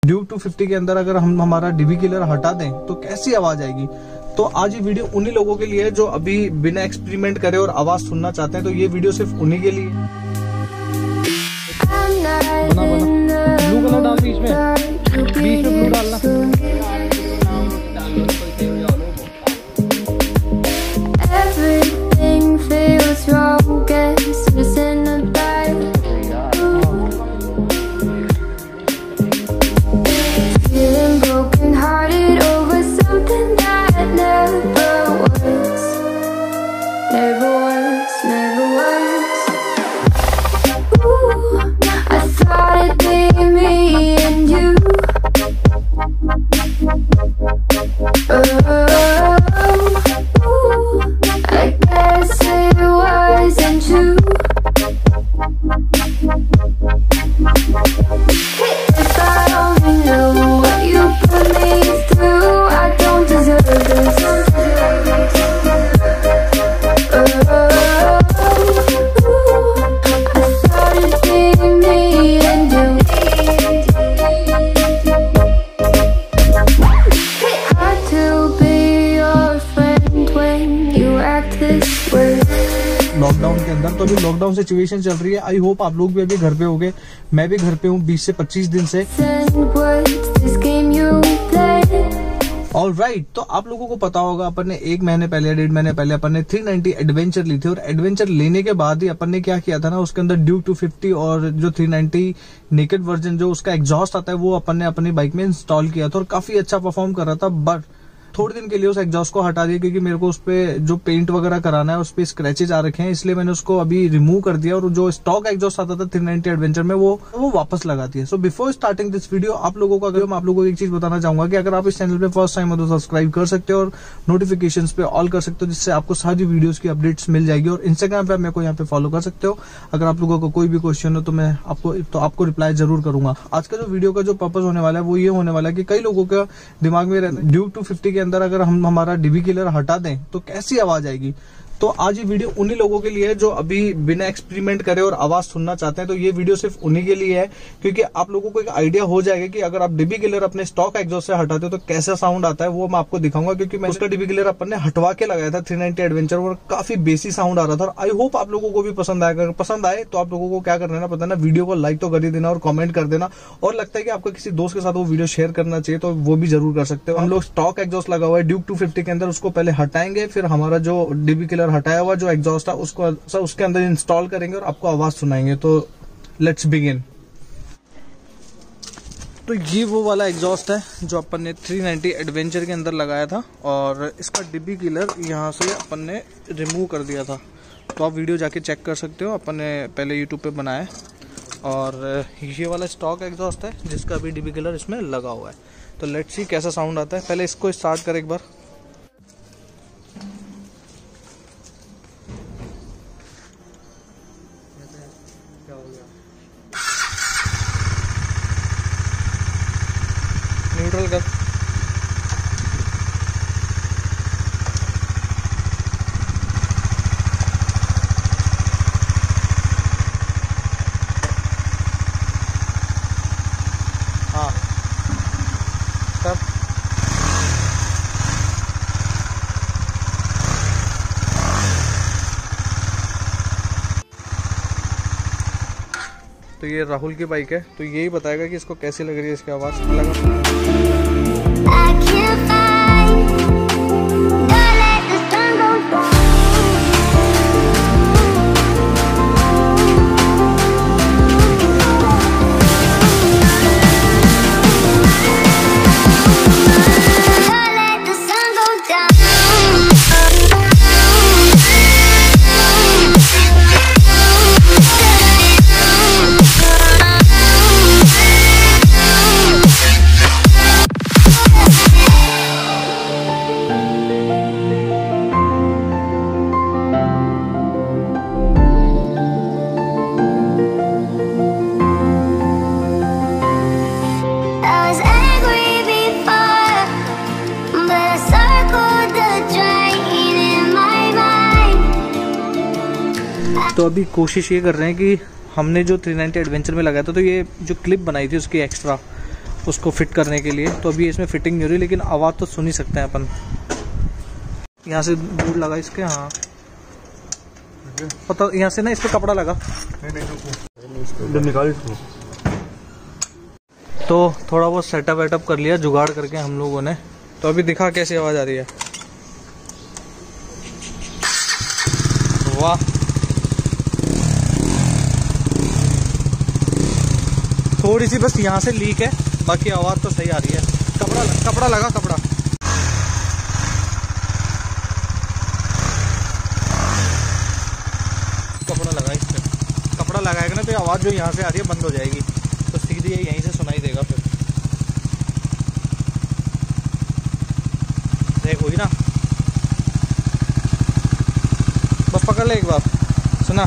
Duke 250 के अंदर अगर हम हमारा डीबी किलर हटा दें तो कैसी आवाज आएगी। तो आज ये वीडियो उन्हीं लोगों के लिए है जो अभी बिना एक्सपेरिमेंट करे और आवाज सुनना चाहते हैं। तो ये वीडियो सिर्फ उन्हीं के लिए। बना ब्लू कलर डाल बीच में ब्लू डालना। लॉकडाउन के अंदर तो अभी लॉकडाउन सिचुएशन चल रही है। आई होप आप लोग भी अभी घर पे होंगे। मैं भी घर पे हूँ 20 से 25 दिन से। ऑलराइट, तो आप लोगों को पता होगा अपन ने 1 महीने पहले 1.5 महीने पहले अपन ने 390 एडवेंचर ली थी। और एडवेंचर लेने के बाद ही अपन ने क्या किया था ना, उसके अंदर ड्यूक 250 और जो 390 नेकेड वर्जन जो उसका एग्जॉस्ट आता है वो अपन ने अपनी बाइक में इंस्टॉल किया था और काफी अच्छा परफॉर्म कर रहा था। बट थोड़े दिन के लिए उस एग्जॉस्ट को हटा दिया क्योंकि मेरे को उस पे जो पेंट वगैरह कराना है उस पे स्क्रैचेज आ रखे हैं, इसलिए मैंने उसको अभी रिमूव कर दिया और जो स्टॉक एग्जॉस्ट आता था 390 एडवेंचर में वो वापस लगा दिया। So before starting this video आप लोगों को मैं आप लोगों को एक चीज बताना चाहूंगा कि अगर आप इस चैनल पे फर्स्ट टाइम हो तो सब्सक्राइब कर सकते हो और नोटिफिकेशंस पे ऑल कर सकते हो, जिससे आपको सारी वीडियोस की अपडेट्स मिल जाएगी। और इंस्टाग्राम पे आप मेरे को यहाँ पे फॉलो कर सकते हो। अगर आप लोगों को कोई भी क्वेश्चन हो तो मैं आपको रिप्लाई जरूर करूंगा। आज का जो वीडियो का जो पर्पज होने वाला है वो ये होने वाला है कि कई लोगों का दिमाग में ड्यूक 250 के अंदर अगर हम हमारा डीबी किलर हटा दें तो कैसी आवाज आएगी। तो आज ये वीडियो उन्हीं लोगों के लिए है जो अभी बिना एक्सपेरिमेंट करे और आवाज सुनना चाहते हैं। तो ये वीडियो सिर्फ उन्हीं के लिए है क्योंकि आप लोगों को एक आइडिया हो जाएगा कि अगर आप डीबी किलर अपने स्टॉक एग्जॉस्ट से हटाते हो तो कैसा साउंड आता है, वो मैं आपको दिखाऊंगा। क्योंकि मैं उसका डीबी किलर अपन ने हटवा के लगाया था 390 एडवेंचर और काफी बेसी साउंड आ रहा था। और आई होप आप लोगों को भी पसंद आएगा। अगर पसंद आए तो आप लोगों को क्या करना है ना, पता ना, वीडियो को लाइक तो कर ही देना और कमेंट कर देना। और लगता है कि आपको किसी दोस्त के साथ वो वीडियो शेयर करना चाहिए तो वो भी जरूर कर सकते हो। हम लोग स्टॉक एग्जॉस्ट लगा हुआ है ड्यूक 250 के अंदर, उसको पहले हटाएंगे, फिर हमारा जो डीबी किलर हटाया हुआ जो एग्जॉस्ट है उसको उसके अंदर इंस्टॉल करेंगे और आपको आवाज सुनाएंगे। तो लेट्स बिगिन। तो ये वो वाला एग्जॉस्ट है जो अपन ने 390 एडवेंचर के अंदर लगाया था और इसका डीबी किलर यहाँ से अपन ने रिमूव कर दिया था। तो आप वीडियो जाके चेक कर सकते हो, अपन ने पहले यूट्यूब पे बनाया। और ये वाला स्टॉक एग्जॉस्ट है जिसका भी डीबी किलर इसमें लगा हुआ है। तो लेट्स सी कैसा साउंड आता है। पहले इसको स्टार्ट कर एक बार। न्यूट्रल कर। हाँ कर। तो ये राहुल की बाइक है, तो यही बताएगा कि इसको कैसी लग रही है इसकी आवाज। लगा तो अभी कोशिश ये कर रहे हैं कि हमने जो 390 एडवेंचर में लगाया था तो ये जो क्लिप बनाई थी उसकी एक्स्ट्रा, उसको फिट करने के लिए। तो अभी इसमें फिटिंग नहीं हो रही, लेकिन आवाज़ तो सुन ही सकते हैं अपन। यहाँ से बोर्ड लगा इसके, हाँ पता, यहाँ से ना इस पे कपड़ा लगा। निकाल इसको। तो थोड़ा बहुत सेटअप वेटअप कर लिया जुगाड़ करके हम लोगों ने। तो अभी दिखा कैसी आवाज़ आ रही है। वाह, थोड़ी सी बस यहाँ से लीक है, बाकी आवाज़ तो सही आ रही है। कपड़ा लगा, कपड़ा लगा इस पे। कपड़ा लगाएगा ना तो आवाज़ जो यहाँ से आ रही है बंद हो जाएगी, तो सीधी यहीं से सुनाई देगा। फिर देख होगी ना, बस पकड़ ले एक बार, सुना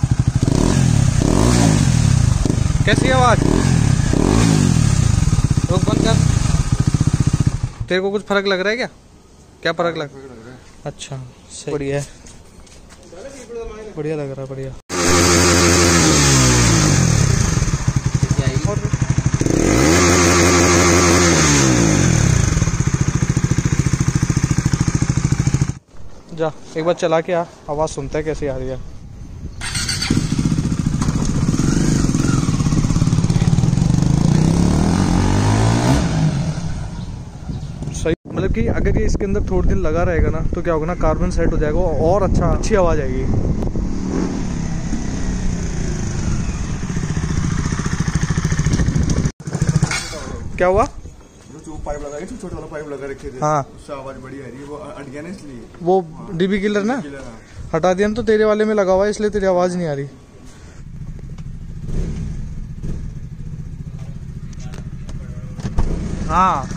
कैसी आवाज़। रुक, बंद कर। तेरे को कुछ फर्क लग रहा है क्या? क्या फर्क लग रहा है? अच्छा सही, बढ़िया है, बढ़िया लग रहा है, बढ़िया। जा एक बार चला के आ, आवाज़ सुनता है कैसी आ रही है। सही, मतलब कि अगर ये इसके अंदर थोड़े दिन लगा रहेगा ना तो क्या होगा ना, कार्बन सेट हो जाएगा और अच्छी आवाज़ आएगी। क्या हुआ? जो पाइप लगा रखे थे, छोटा वाला पाइप लगा रखे थे, हाँ उससे आवाज बड़ी आ रही है। वो अट गया ना, इसलिए वो डीबी किलर ना हटा दिया ना, तो तेरे वाले में लगा हुआ है इसलिए तेरी आवाज़ नहीं आ रही। हाँ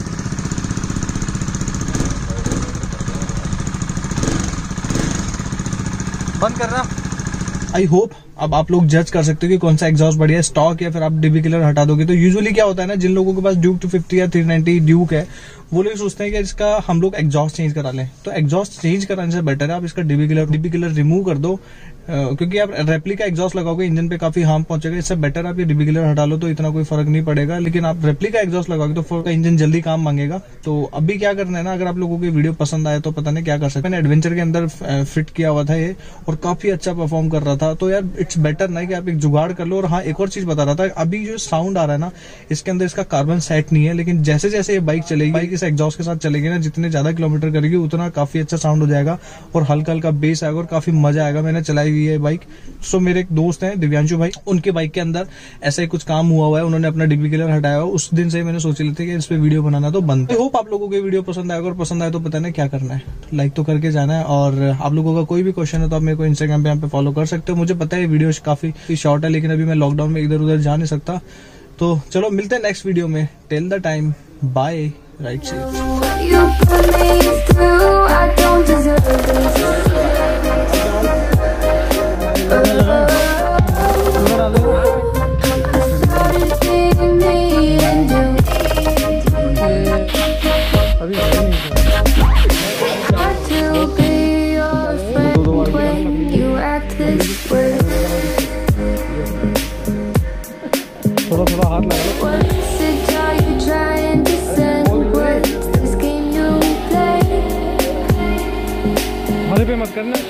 बंद करना। आई होप अब आप लोग जज कर सकते हो कि कौन सा एग्जॉस्ट बढ़िया है, स्टॉक या फिर आप डीबी किलर हटा दोगे। तो यूजुअली क्या होता है ना, जिन लोगों के पास ड्यूक 250 या 390 ड्यूक है, वो लोग सोचते हैं कि इसका हम लोग एग्जॉस्ट चेंज करा लें। तो एग्जॉस्ट चेंज कराने से बेटर है आप इसका डीबी किलर रिमूव कर दो, क्योंकि आप रेप्लिका एग्जॉस्ट लगाओगे इंजन पे काफी हार्म पहुंचेगा। इससे बेटर आप ये डीबी किलर हटा लो तो इतना कोई फर्क नहीं पड़ेगा, लेकिन आप रेप्लिका एग्जॉस्ट लगाओगे तो इंजन जल्दी काम मांगेगा। तो अभी क्या करना है ना, अगर आप लोगों की वीडियो पसंद आए तो पता नहीं क्या कर सकते हैं। मैंने एडवेंचर के अंदर फिट किया हुआ था ये, और काफी अच्छा परफॉर्म कर रहा था। तो यार इट्स बेटर ना कि आप एक जुगाड़ कर लो। और हाँ, एक और चीज बता रहा था, अभी जो साउंड आ रहा है ना, इसके अंदर इसका कार्बन सेट नहीं है, लेकिन जैसे जैसे ये बाइक चलेगी, बाइक इस एग्जॉस्ट के साथ चलेगी ना, जितने ज्यादा किलोमीटर करेगी उतना काफी अच्छा साउंड हो जाएगा और हल्का हल्का बेस आएगा और काफी मजा आएगा। मैंने चलाई हुई है बाइक। सो मेरे एक दोस्त हैं दिव्यांशु भाई, उनके बाइक के अंदर ऐसा ही कुछ काम हुआ है, उन्होंने अपना डीबी किलर हटाया हुआ। उस दिन से मैंने सोच ली थी कि इस पे वीडियो बनाना तो बनता है। होप आप लोगों को वीडियो पसंद आएगा, और पसंद आए तो पता नहीं क्या करना है, तो लाइक तो करके जाना है। और आप लोगों का कोई भी क्वेश्चन है तो आप मेरे को इंस्टाग्राम पे यहाँ पे फॉलो कर सकते हो। मुझे पता है वीडियो काफी शॉर्ट है, लेकिन अभी मैं लॉकडाउन में इधर उधर जा नहीं सकता। तो चलो मिलते हैं नेक्स्ट वीडियो में। Till the time, bye, ride safe. थोड़ा हाथ लगा लो। मजे पे मत करना।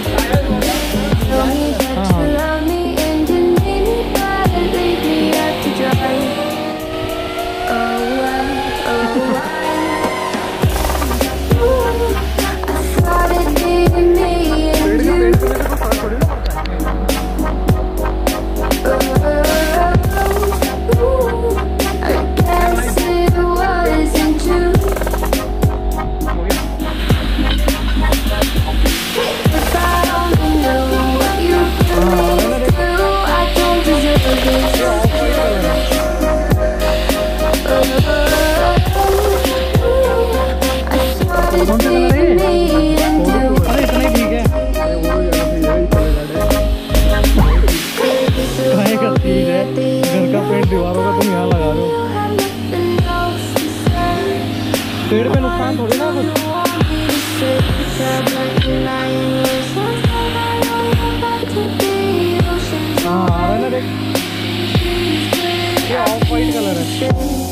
दीवारों का तुम यहाँ लगा रहे हो, पेड़ पे नुकसान थोड़ी ना कुछ। हाँ आ रहा है ना, देख ये ऑफ वाइट कलर है।